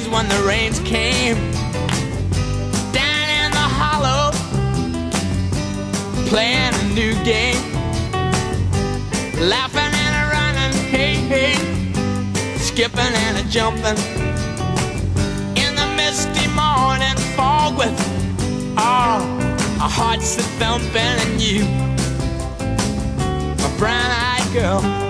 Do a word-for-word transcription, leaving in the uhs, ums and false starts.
when the rains came down in the hollow, playing a new game, laughing and a running, hey, hey, skipping and a jumping in the misty morning fog with all our hearts that thumping, and you, my brown-eyed girl,